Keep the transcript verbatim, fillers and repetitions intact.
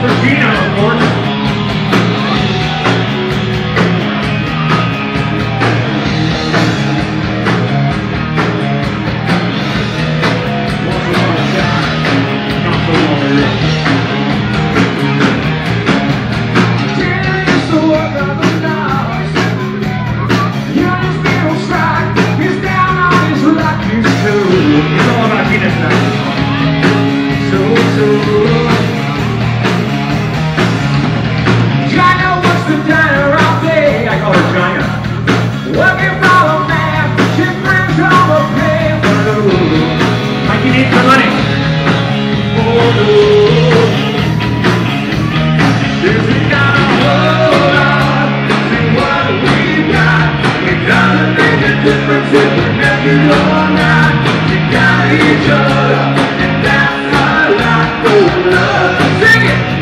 Difference if we're naked or not. We got each other, and that's our life for love. Sing it!